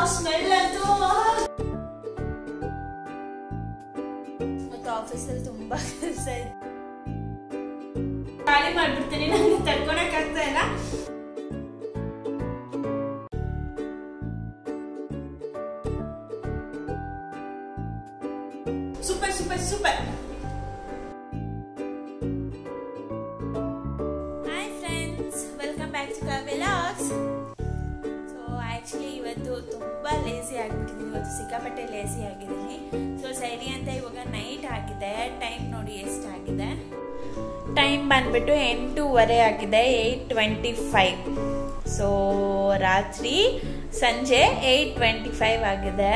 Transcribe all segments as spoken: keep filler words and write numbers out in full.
Smell ಅಂತೂ ಮತ್ತೆ ಆಫೀಸಲ್ಲಿ ತುಂಬಾ ಕೆಲಸ ಇದೆ, ಖಾಲಿ ಮಾಡ್ಬಿಡ್ತೀನಿ, ನನಗೆ ತಡ್ಕೊಳಕ್ ಆಗ್ತಾ ಇಲ್ಲ. Super super super. Hi friends, welcome back to Kavya vlogs. So actually ಇವತ್ತು ತುಂಬಾ ಲೇಸಿ ಆಗ್ಬಿಟ್ಟಿದ್ದೀನಿ, ಇವತ್ತು ಸಿಕ್ಕಾಪಟ್ಟೆ ಲೇಸಿ ಆಗಿದ್ದೀನಿ. ಸೊ ಸರಿ ಅಂತ ಇವಾಗ ನೈಟ್ ಆಗಿದೆ, ಟೈಮ್ ನೋಡಿ ಎಷ್ಟಾಗಿದೆ, ಟೈಮ್ ಬಂದ್ಬಿಟ್ಟು ಎಂಟೂವರೆ ಆಗಿದೆ, ಏಯ್ಟ್ ಟ್ವೆಂಟಿ ಫೈವ್. ಸೊ ರಾತ್ರಿ ಸಂಜೆ ಏಯ್ಟ್ ಟ್ವೆಂಟಿ ಫೈವ್ ಆಗಿದೆ.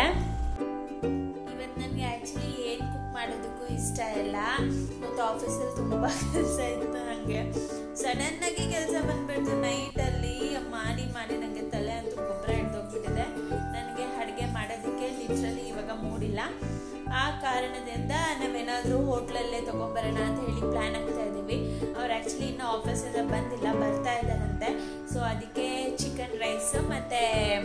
ಇವತ್ತು ನನಗೆ ಆ್ಯಕ್ಚುಲಿ ಏನು ಕುಕ್ ಮಾಡೋದಕ್ಕೂ ಇಷ್ಟ ಇಲ್ಲ, ಮತ್ತು ಆಫೀಸಲ್ಲಿ ತುಂಬ ಕೆಲಸ ಇತ್ತು. ನನಗೆ ಸಡನ್ನಾಗಿ ಕೆಲಸ ಬಂದ್ಬಿಡ್ತು ನೈಟಲ್ಲಿ, ಮಾಡಿ ಮಾಡಿ ನನಗೆ ತಲೆ ಅಂತೂ ಗೊಬ್ಬರ ಹಿಡ್ದೋಗ್ಬಿಟ್ಟಿದೆ. ನನಗೆ ಅಡುಗೆ ಮಾಡೋದಕ್ಕೆ ಲಿಟ್ರಲಿ ಇವಾಗ ಮೂಡಿಲ್ಲ. ಆ ಕಾರಣದಿಂದ ನಾವೇನಾದರೂ ಹೋಟ್ಲಲ್ಲೇ ತೊಗೊಂಬರೋಣ ಅಂತ ಹೇಳಿ ಪ್ಲ್ಯಾನ್ ಆಗ್ತಾ ಇದ್ದೀವಿ. ಅವ್ರು ಆ್ಯಕ್ಚುಲಿ ಇನ್ನೂ ಆಫೀಸಿಂದ ಬಂದಿಲ್ಲ, ಬರ್ತಾ ಇದ್ದಾರಂತೆ. ಸೊ ಅದಕ್ಕೆ ಚಿಕನ್ ರೈಸ್ ಮತ್ತು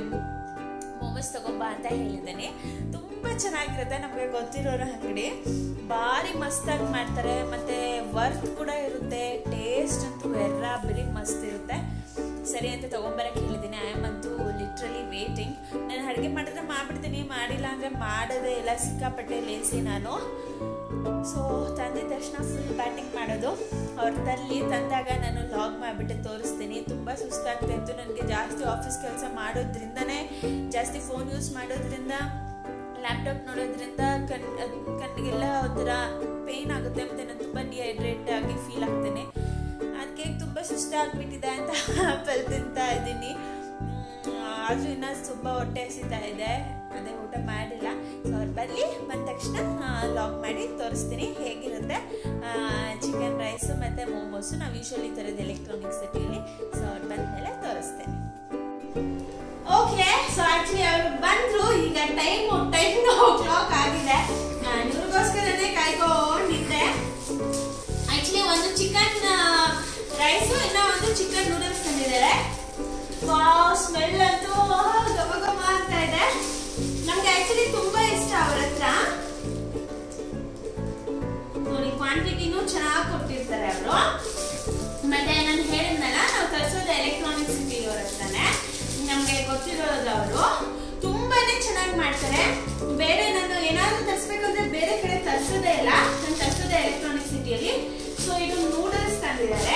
ಮೋಮೋಸ್ ತೊಗೊಂಬ ಅಂತ ಹೇಳಿದ್ದೀನಿ. ತುಂಬ ಚೆನ್ನಾಗಿರುತ್ತೆ, ನಮಗೆ ಗೊತ್ತಿರೋರ ಅಂಗಡಿ, ಭಾರಿ ಮಸ್ತಾಗಿ ಮಾಡ್ತಾರೆ, ಮತ್ತು ವರ್ತ್ ಕೂಡ ಇರುತ್ತೆ, ಟೇಸ್ಟ್ ಅಂತೂ ಎರ್ರ ಬಿರಿ ಮಸ್ತ್ ಇರುತ್ತೆ. ಸರಿ ಅಂತ ತೊಗೊಂಬರಕ್ಕೆ ಹೇಳಿದ್ದೀನಿ. ಐ ಆಮ್ ಅಂತೂ ಲಿಟ್ರಲಿ ವೇಟಿಂಗ್. ನಾನು ಅಡುಗೆ ಮಾಡಿದ್ರೆ ಮಾಡಿಬಿಡ್ತೀನಿ, ಮಾಡಿಲ್ಲ ಅಂದರೆ ಮಾಡೋದೇ ಇಲ್ಲ, ಸಿಕ್ಕಾಪಟ್ಟೆ ಲೇಸಿ ನಾನು. ಸೊ ತಂದಿದ ತಕ್ಷಣ ಫುಲ್ ಬ್ಯಾಟಿಂಗ್ ಮಾಡೋದು. ಅವ್ರ ತಲ್ಲಿ ತಂದಾಗ ನಾನು ಲಾಗ್ ಮಾಡಿಬಿಟ್ಟು ತೋರಿಸ್ತೀನಿ. ತುಂಬ ಸುಸ್ತಾಗ್ತಾ ಇತ್ತು ನನಗೆ, ಜಾಸ್ತಿ ಆಫೀಸ್ ಕೆಲಸ ಮಾಡೋದ್ರಿಂದನೇ, ಜಾಸ್ತಿ ಫೋನ್ ಯೂಸ್ ಮಾಡೋದ್ರಿಂದ, ಲ್ಯಾಪ್ಟಾಪ್ ನೋಡೋದ್ರಿಂದ ಕಣ್ ಕಣ್ಣಿಗೆಲ್ಲ ಒಂಥರ ಪೇಯ್ನ್ ಆಗುತ್ತೆ, ಮತ್ತು ನಾನು ತುಂಬ ಡಿಹೈಡ್ರೇಟ್ ಆಗಿ ಫೀಲ್ ಆಗ್ತೇನೆ. ಅದಕ್ಕೆ ತುಂಬ ಸುಸ್ತಾಗ್ಬಿಟ್ಟಿದೆ ಅಂತ ಆಪಲ್ ತಿಂತಾ ಇದ್ದೀನಿ. ಆದರೂ ಇನ್ನೂ ತುಂಬ ಹೊಟ್ಟೆ ಹಸಿತಾ ಇದೆ, ಅದೇ ಊಟ ಮಾಡಿಲ್ಲ. ಸೊ ಅವ್ರು ಬರಲಿ, ಬಂದ ತಕ್ಷಣ ಲಾಗ್ ಮಾಡಿ ತೋರಿಸ್ತೀನಿ ಹೇಗಿರುತ್ತೆ ಚಿಕನ್ ರೈಸು ಮತ್ತು ಮೋಮೋಸು. ನಾವು ಯೂಶ್ವಲಿ ತರೋದು ಎಲೆಕ್ಟ್ರಾನಿಕ್ ಸಿಟಿಯಲ್ಲಿ. ಸೊ ಅವ್ರು ಬಂದ ಮೇಲೆ ತೋರಿಸ್ತೇನೆ. ಓಕೆ, ಸೊ ಆ್ಯಕ್ಚುಲಿ ಅವರು ಬಂದರು. ಈಗ ಟೈಮು ಟೈಮ್ ಕ್ಲಾಕ್ ಆಗಿದೆ, ಇವ್ರಿಗೋಸ್ಕರನೇ ಕಾಯ್ಕೊಂಡಿದ್ದೆ. ಆ್ಯಕ್ಚುಲಿ ಒಂದು ಚಿಕನ್ ರೈಸು, ಇನ್ನೂ ಒಂದು ಚಿಕನ್ ನೂಡಲ್ಸ್ ತಂದಿದ್ದಾರೆ. ವಾವ್, ಸ್ಮೆಲ್ ಅಂತೂ ಗಮ ಗಮ ಅಂತ ಇದೆ. ನಮ್ಗೆ ಆಕ್ಚುಲಿ ತುಂಬಾ ಇಷ್ಟ ಅವ್ರ ಹತ್ರ. ನೋಡಿ, ಕ್ವಾಂಟಿಟಿನೂ ಚೆನ್ನಾಗಿ ಕೊಟ್ಟಿರ್ತಾರೆ ಅವರು. ಮತ್ತೆ ನಾನು ಹೇಳಿದ್ನಲ್ಲ, ನಾವು ತರಿಸೋದು ಎಲೆಕ್ಟ್ರಾನಿಕ್ ಸಿಟಿ ಅವ್ರ ಹತ್ರನೇ, ನಮ್ಗೆ ಗೊತ್ತಿರೋದು. ಅವರು ತುಂಬಾನೇ ಚೆನ್ನಾಗಿ ಮಾಡ್ತಾರೆ. ಬೇರೆ ನಾನು ಏನಾದ್ರು ತರಿಸ್ಬೇಕಂದ್ರೆ ಬೇರೆ ಕಡೆ ತರಿಸೋದೇ ಇಲ್ಲ, ನಾನು ತರಿಸೋದೇ ಎಲೆಕ್ಟ್ರಾನಿಕ್ ಸಿಟಿಯಲ್ಲಿ. ಸೊ ಇದು ನೂಡಲ್ಸ್ ತಂದಿದ್ದಾರೆ.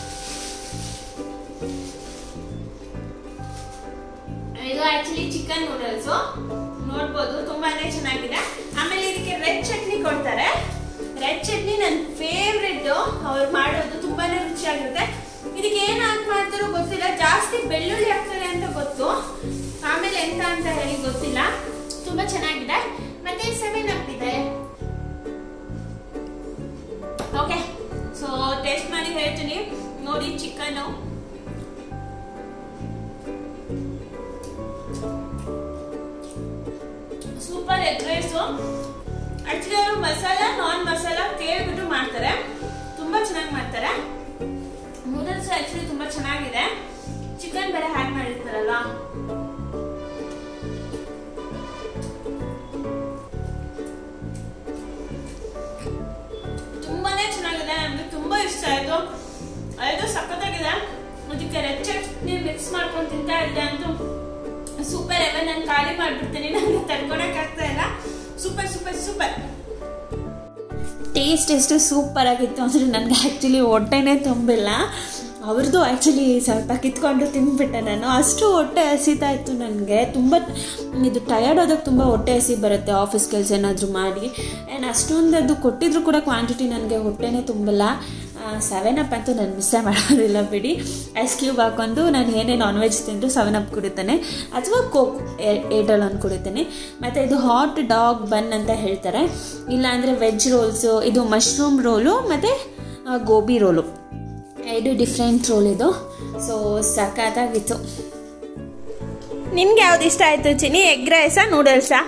ಇದು ಆಕ್ಚುಲಿ ಚಿಕನ್ ನೂಡಲ್ಸ್ ನೋಡ್ಬೋದು, ತುಂಬಾನೇ ಚೆನ್ನಾಗಿದೆ. ಆಮೇಲೆ ಇದಕ್ಕೆ ರೆಡ್ ಚಟ್ನಿ ಕೊಡ್ತಾರೆ. ರೆಡ್ ಚಟ್ನಿ ನನ್ನ ಫೇವ್ರೆಟ್, ಅವ್ರು ಮಾಡೋದು ತುಂಬಾನೇ ರುಚಿಯಾಗಿರುತ್ತೆ. ಇದಕ್ಕೆ ಏನು ಹಾಕಿ ಮಾಡ್ತಾರೋ ಗೊತ್ತಿಲ್ಲ, ಜಾಸ್ತಿ ಬೆಳ್ಳುಳ್ಳಿ ಹಾಕ್ತಾರೆ ಅಂತ ಗೊತ್ತು, ಆಮೇಲೆ ಎಂತ ಅಂತ ಹೇಳಿ ಗೊತ್ತಿಲ್ಲ. ತುಂಬಾ ಚೆನ್ನಾಗಿದೆ. ಮತ್ತೆ ಸೆವೆನ್ ಅಪ್ ಇದೆ. ಓಕೆ, ಸೊ ಟೇಸ್ಟ್ ಮಾಡಿ ಹೇಳ್ತೀನಿ. ನೋಡಿ, chicken super. Egg rice actually ಅವರು ಮಸಾಲ ನಾನ್ ಮಸಾಲ ಕೇಳ್ಬಿಟ್ಟು ಮಾಡ್ತಾರೆ, ತುಂಬಾ ಚೆನ್ನಾಗಿ ಮಾಡ್ತಾರೆ. ನೂಡಲ್ಸ್ ಆಕ್ಚುಲಿ ತುಂಬಾ ಚೆನ್ನಾಗಿದೆ. ಚಿಕನ್ ಬೇರೆ ಹ್ಯಾಡ್ ಮಾಡಿರ್ತಾರಲ್ಲ, ತುಂಬಾನೇ ಚೆನ್ನಾಗಿದೆ. ನಮ್ಗೆ ತುಂಬಾ ಇಷ್ಟ ಆಯ್ತು. ಅದು ಸಖತ್ತಾಗಿದೆ. ಅದಕ್ಕೆ ರೆಡ್ ಚಟ್ನಿ ಮಿಕ್ಸ್ ಮಾಡ್ಕೊಂಡು ತಿಂತಾ ಇದ್ದೆ ಅಂತೂ ಸೂಪರ್. ಎವ ನಾನು ಖಾಲಿ ಮಾಡ್ಬಿಡ್ತೀನಿ, ನನಗೆ ತಡ್ಕೊಳಕ್ ಆಗ್ತಾ ಇಲ್ಲ. Super super super. ಟೇಸ್ಟ್ ಎಷ್ಟು ಸೂಪರ್ ಆಗಿತ್ತು ಅಂದರೆ ನನಗೆ ಆ್ಯಕ್ಚುಲಿ ಹೊಟ್ಟೆನೇ ತುಂಬಿಲ್ಲ. ಅವ್ರದ್ದು ಆ್ಯಕ್ಚುಲಿ ಸ್ವಲ್ಪ ಕಿತ್ಕೊಂಡು ತಿಂದ್ಬಿಟ್ಟೆ ನಾನು, ಅಷ್ಟು ಹೊಟ್ಟೆ ಹಸಿತಾ ಇತ್ತು ನನಗೆ. ತುಂಬ ಇದು ಟಯರ್ಡ್ ಆದಾಗ ತುಂಬ ಹೊಟ್ಟೆ ಹಸಿ ಬರುತ್ತೆ ಆಫೀಸ್ ಕೆಲಸ ಏನಾದರೂ ಮಾಡಿ. ಆ್ಯಂಡ್ ಅಷ್ಟೊಂದು ಅದು ಕೊಟ್ಟಿದ್ರು ಕೂಡ ಕ್ವಾಂಟಿಟಿ ನನಗೆ ಹೊಟ್ಟೆನೇ ತುಂಬಿಲ್ಲ. ಸೆವೆನ್ ಅಪ್ ಅಂತೂ ನಾನು ಮಿಸ್ಸೇ ಮಾಡೋದಿಲ್ಲ ಬಿಡಿ. ಐಸ್ ಕ್ಯೂಬ್ ಹಾಕೊಂಡು ನಾನು ಏನೇ ನಾನ್ ವೆಜ್ ತಿಂದು ಸೆವೆನ್ ಅಪ್ ಕುಡಿತೇನೆ, ಅಥವಾ ಕೋಕ್ ಏಟಲ್ ಒಂದು ಕುಡಿತೇನೆ. ಮತ್ತು ಇದು ಹಾಟ್ ಡಾಗ್ ಬನ್ ಅಂತ ಹೇಳ್ತಾರೆ, ಇಲ್ಲಾಂದರೆ ವೆಜ್ ರೋಲ್ಸು. ಇದು ಮಶ್ರೂಮ್ ರೋಲು ಮತ್ತು ಗೋಬಿ ರೋಲು, ಎರಡು ಡಿಫ್ರೆಂಟ್ ರೋಲ್ ಇದು. ಸೊ ಸಖತ್ತಾಗಿತ್ತು. ನಿಮ್ಗೆ ಯಾವ್ದು ಇಷ್ಟ ಆಯಿತು ಚಿನಿ? ಎಗ್ ರೈಸಾ ನೂಡಲ್ಸಾ?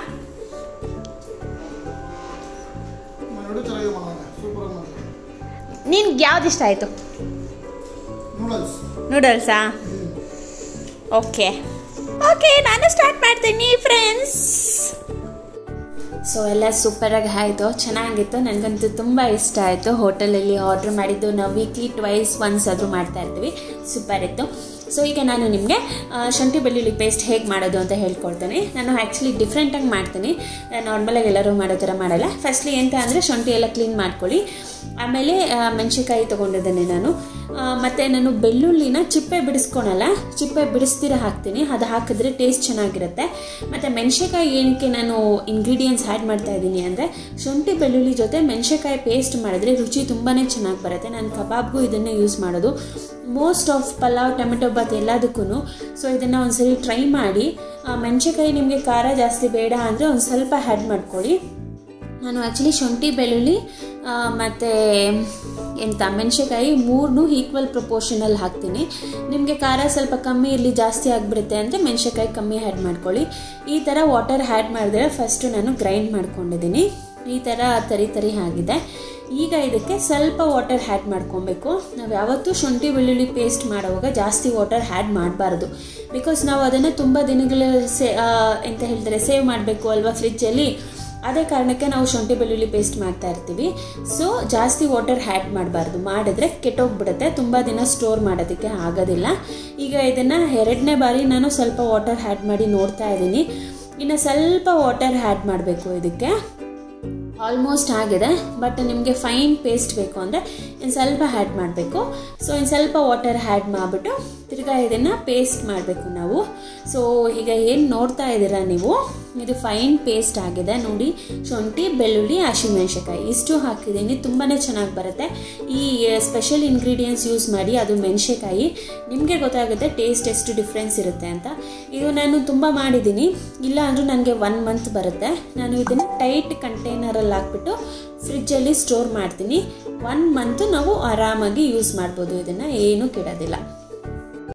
ನಿನ್ಗೆ ಯಾವ್ದು ಇಷ್ಟ ಆಯಿತು? ನೂಡಲ್ಸಾ? ಓಕೆ. ಓಕೆ, ನಾನು ಸ್ಟಾರ್ಟ್ ಮಾಡ್ತೀನಿ ಫ್ರೆಂಡ್ಸ್. ಸೊ ಎಲ್ಲ ಸೂಪರಾಗಿ ಆಯಿತು, ಚೆನ್ನಾಗಿತ್ತು. ನನಗಂತೂ ತುಂಬ ಇಷ್ಟ ಆಯಿತು. ಹೋಟೆಲಲ್ಲಿ ಆರ್ಡ್ರ್ ಮಾಡಿದ್ದು ನಾವು ವೀಕ್ಲಿ ಟ್ವೈಸ್ ಒನ್ಸ್ ಆದರೂ ಮಾಡ್ತಾ ಇರ್ತೀವಿ. ಸೂಪರ್ ಇತ್ತು. ಸೊ ಈಗ ನಾನು ನಿಮಗೆ ಶುಂಠಿ ಬೆಳ್ಳುಳ್ಳಿ ಪೇಸ್ಟ್ ಹೇಗೆ ಮಾಡೋದು ಅಂತ ಹೇಳ್ಕೊಡ್ತೀನಿ. ನಾನು ಆ್ಯಕ್ಚುಲಿ ಡಿಫ್ರೆಂಟಾಗಿ ಮಾಡ್ತೀನಿ, ನಾರ್ಮಲಾಗಿ ಎಲ್ಲರೂ ಮಾಡೋ ಥರ ಮಾಡಲ್ಲ. ಫಸ್ಟ್ಲಿ ಎಂತ ಅಂದರೆ ಶುಂಠಿ ಎಲ್ಲ ಕ್ಲೀನ್ ಮಾಡ್ಕೊಳ್ಳಿ. ಆಮೇಲೆ ಮೆಣಸಿನ್ಕಾಯಿ ತೊಗೊಂಡಿದ್ದೇನೆ ನಾನು. ಮತ್ತು ನಾನು ಬೆಳ್ಳುಳ್ಳಿನ ಚಿಪ್ಪೆ ಬಿಡಿಸ್ಕೊಳಲ್ಲ, ಚಿಪ್ಪೆ ಬಿಡಿಸ್ತೀರ ಹಾಕ್ತೀನಿ. ಅದು ಹಾಕಿದ್ರೆ ಟೇಸ್ಟ್ ಚೆನ್ನಾಗಿರುತ್ತೆ. ಮತ್ತು ಮೆಣಸಿನ್ಕಾಯಿ ಏನಕ್ಕೆ ನಾನು ಇಂಗ್ರೀಡಿಯೆಂಟ್ಸ್ ಆ್ಯಡ್ ಮಾಡ್ತಾ ಇದ್ದೀನಿ ಅಂದರೆ, ಶುಂಠಿ ಬೆಳ್ಳುಳ್ಳಿ ಜೊತೆ ಮೆಣಸಿನ್ಕಾಯಿ ಪೇಸ್ಟ್ ಮಾಡಿದ್ರೆ ರುಚಿ ತುಂಬಾ ಚೆನ್ನಾಗಿ ಬರುತ್ತೆ. ನಾನು ಕಬಾಬ್ಗೂ ಇದನ್ನೇ ಯೂಸ್ ಮಾಡೋದು, most of pulao, tomato bath ಎಲ್ಲದಕ್ಕೂ. ಸೊ ಇದನ್ನು ಒಂದ್ಸರಿ ಟ್ರೈ ಮಾಡಿ. ಮೆಣಸಿನ್ಕಾಯಿ ನಿಮಗೆ ಖಾರ ಜಾಸ್ತಿ ಬೇಡ ಅಂದರೆ ಒಂದು ಸ್ವಲ್ಪ ಆ್ಯಡ್ ಮಾಡ್ಕೊಳ್ಳಿ. ನಾನು ಆ್ಯಕ್ಚುಲಿ ಶುಂಠಿ ಬೆಳ್ಳುಳ್ಳಿ ಮತ್ತು ಎಂತ ಮೆಣಸಿನ್ಕಾಯಿ ಮೂರನ್ನೂ ಈಕ್ವಲ್ ಪ್ರಪೋರ್ಷನಲ್ಲಿ ಹಾಕ್ತೀನಿ. ನಿಮಗೆ ಖಾರ ಸ್ವಲ್ಪ ಕಮ್ಮಿ ಇರಲಿ, ಜಾಸ್ತಿ ಆಗಿಬಿಡುತ್ತೆ ಅಂದರೆ ಮೆಣಸಿನ್ಕಾಯಿ ಕಮ್ಮಿ ಆ್ಯಡ್ ಮಾಡ್ಕೊಳ್ಳಿ. ಈ ಥರ ವಾಟರ್ ಆ್ಯಡ್ ಮಾಡಿದ್ರೆ ಫಸ್ಟು ನಾನು ಗ್ರೈಂಡ್ ಮಾಡ್ಕೊಂಡಿದ್ದೀನಿ. ಈ ಥರ ತರಿ ತರಿ ಆಗಿದೆ. ಈಗ ಇದಕ್ಕೆ ಸ್ವಲ್ಪ ವಾಟರ್ ಆ್ಯಡ್ ಮಾಡ್ಕೊಬೇಕು. ನಾವು ಯಾವತ್ತೂ ಶುಂಠಿ ಬೆಳ್ಳುಳ್ಳಿ ಪೇಸ್ಟ್ ಮಾಡುವಾಗ ಜಾಸ್ತಿ ವಾಟರ್ ಆ್ಯಡ್ ಮಾಡಬಾರ್ದು. ಬಿಕಾಸ್ ನಾವು ಅದನ್ನು ತುಂಬ ದಿನಗಳ ಸೇ ಎಂತ ಹೇಳ್ತಾರೆ ಸೇವ್ ಮಾಡಬೇಕು ಅಲ್ವಾ ಫ್ರಿಜ್ಜಲ್ಲಿ. ಅದೇ ಕಾರಣಕ್ಕೆ ನಾವು ಶುಂಠಿ ಬೆಳ್ಳುಳ್ಳಿ ಪೇಸ್ಟ್ ಮಾಡ್ತಾ ಇರ್ತೀವಿ. ಸೊ ಜಾಸ್ತಿ ವಾಟರ್ ಆ್ಯಡ್ ಮಾಡಬಾರ್ದು, ಮಾಡಿದ್ರೆ ಕೆಟ್ಟೋಗ್ಬಿಡುತ್ತೆ, ತುಂಬ ದಿನ ಸ್ಟೋರ್ ಮಾಡೋದಕ್ಕೆ ಆಗೋದಿಲ್ಲ. ಈಗ ಇದನ್ನು ಎರಡನೇ ಬಾರಿ ನಾನು ಸ್ವಲ್ಪ ವಾಟರ್ ಆ್ಯಡ್ ಮಾಡಿ ನೋಡ್ತಾ ಇದ್ದೀನಿ. ಇನ್ನು ಸ್ವಲ್ಪ ವಾಟರ್ ಆ್ಯಡ್ ಮಾಡಬೇಕು. ಇದಕ್ಕೆ ಆಲ್ಮೋಸ್ಟ್ ಆಗಿದೆ, ಬಟ್ ನಿಮಗೆ ಫೈನ್ ಪೇಸ್ಟ್ ಬೇಕು ಅಂದರೆ ಇನ್ನು ಸ್ವಲ್ಪ ಆ್ಯಡ್ ಮಾಡಬೇಕು. ಸೊ ಇನ್ನು ಸ್ವಲ್ಪ ವಾಟರ್ ಆ್ಯಡ್ ಮಾಡಿಬಿಟ್ಟು ತಿರ್ಗಾ ಇದನ್ನು ಪೇಸ್ಟ್ ಮಾಡಬೇಕು ನಾವು. ಸೊ ಈಗ ಏನು ನೋಡ್ತಾ ಇದ್ದೀರಾ ನೀವು, ಇದು ಫೈನ್ ಪೇಸ್ಟ್ ಆಗಿದೆ ನೋಡಿ. ಶುಂಠಿ ಬೆಳ್ಳುಳ್ಳಿ ಹಸಿಮೆಣಸಿನ್ಕಾಯಿ ಇಷ್ಟು ಹಾಕಿದ್ದೀನಿ, ತುಂಬಾ ಚೆನ್ನಾಗಿ ಬರುತ್ತೆ. ಈ ಸ್ಪೆಷಲ್ ಇಂಗ್ರೀಡಿಯೆಂಟ್ಸ್ ಯೂಸ್ ಮಾಡಿ, ಅದು ಮೆಣಸಿನ್ಕಾಯಿ, ನಿಮಗೆ ಗೊತ್ತಾಗುತ್ತೆ ಟೇಸ್ಟ್ ಎಷ್ಟು ಡಿಫ್ರೆನ್ಸ್ ಇರುತ್ತೆ ಅಂತ. ಇದು ನಾನು ತುಂಬ ಮಾಡಿದ್ದೀನಿ, ಇಲ್ಲ ಅಂದರೂ ನನಗೆ ಒನ್ ಮಂತ್ ಬರುತ್ತೆ. ನಾನು ಇದನ್ನು ಟೈಟ್ ಕಂಟೈನರಲ್ಲಿ ಹಾಕ್ಬಿಟ್ಟು ಫ್ರಿಜ್ಜಲ್ಲಿ ಸ್ಟೋರ್ ಮಾಡ್ತೀನಿ. ಒನ್ ಮಂತ್ ನಾವು ಆರಾಮಾಗಿ ಯೂಸ್ ಮಾಡ್ಬೋದು, ಇದನ್ನು ಏನೂ ಕೆಡೋದಿಲ್ಲ.